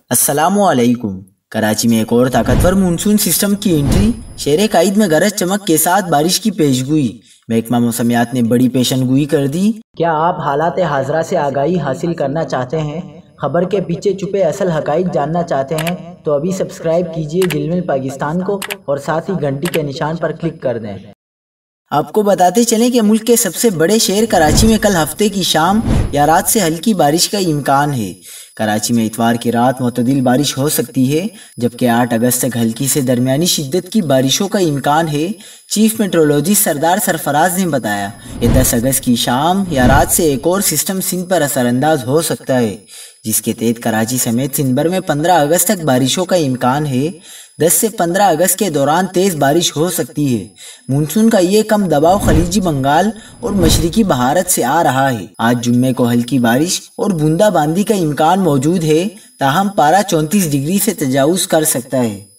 अस्सलामुअलैकुम। कराची में एक और ताकतवर मानसून सिस्टम की एंट्री, शेर काइद में गरज चमक के साथ बारिश की पेशगोई। महकमा मौसमियात ने बड़ी पेशनगोई कर दी। क्या आप हालात हाजरा से आगाही हासिल करना चाहते हैं? खबर के पीछे छुपे असल हकाइक जानना चाहते हैं तो अभी सब्सक्राइब कीजिए जिलमिल पाकिस्तान को और साथ ही घंटी के निशान पर क्लिक कर दें। आपको बताते चलें कि मुल्क के सबसे बड़े शहर कराची में कल हफ्ते की शाम या रात से हल्की बारिश का इम्कान है। कराची में इतवार की रात मुतदिल बारिश हो सकती है, जबकि 8 अगस्त तक हल्की से दरमियानी शिद्दत की बारिशों का इम्कान है। चीफ मेट्रोलॉजिस्ट सरदार सरफराज ने बताया कि 10 अगस्त की शाम या रात से एक और सिस्टम सिंध पर असरअंदाज हो सकता है, जिसके तहत कराची समेत सिंध भर में 15 अगस्त तक बारिशों का इम्कान है। 10 से 15 अगस्त के दौरान तेज बारिश हो सकती है। मानसून का ये कम दबाव खलीजी बंगाल और मशरिकी भारत से आ रहा है। आज जुम्मे को हल्की बारिश और बूंदाबांदी का इम्कान मौजूद है, ताहम पारा 34 डिग्री से तजावुज कर सकता है।